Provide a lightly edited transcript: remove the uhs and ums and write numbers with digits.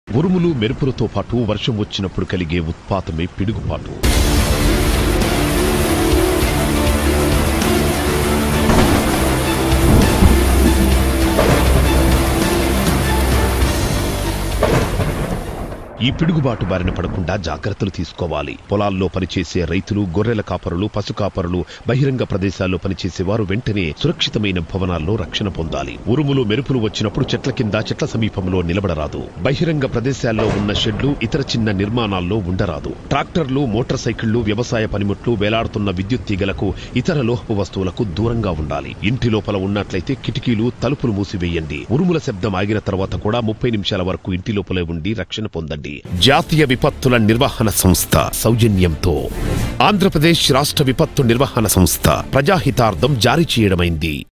ఉరుములు మెరుపులతో పాటు వర్షం వచ్చినప్పుడు కలిగే ఉత్పాతమే పిడుగుపాటు. ఈ పిడుగుబాటు బారిన పడకుండా జాగ్రత్తలు తీసుకోవాలి. పొలాల్లో పనిచేసే రైతులు, గొర్రెల కాపరులు, పశు కాపరులు, బహిరంగ ప్రదేశాల్లో పనిచేసేవారు వెంటనే సురక్షితమైన భవనాల్లో రక్షణ పొందాలి. ఉరుములు మెరుపులు వచ్చినప్పుడు చెట్ల కింద, చెట్ల సమీపంలో నిలబడరాదు. బహిరంగ ప్రదేశాల్లో ఉన్న షెడ్లు, ఇతర చిన్న నిర్మాణాల్లో ఉండరాదు. ట్రాక్టర్లు, మోటార్ సైకిళ్లు, వ్యవసాయ పనిముట్లు, వేలాడుతున్న విద్యుత్ తీగలకు, ఇతర లోహపు వస్తువులకు దూరంగా ఉండాలి. ఇంటి లోపల ఉన్నట్లయితే కిటికీలు, తలుపులు మూసివేయండి. ఉరుముల శబ్దం ఆగిన తర్వాత కూడా 30 నిమిషాల వరకు ఇంటి లోపలే ఉండి రక్షణ పొందండి. జాతీయ విపత్తుల నిర్వహణ సంస్థ సౌజన్యంతో ఆంధ్రప్రదేశ్ రాష్ట్ర విపత్తు నిర్వహణ సంస్థ ప్రజాహితార్థం జారీ చేయడమైంది.